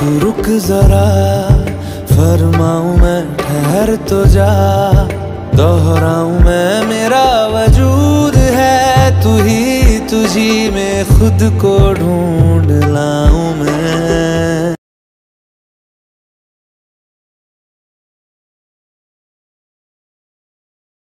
तू रुक जरा, फरमाऊं मैं ठहर तो जा, दोहराऊं मैं मेरा वजूद है तू ही, तुझी में खुद को ढूंढ लाऊं मैं।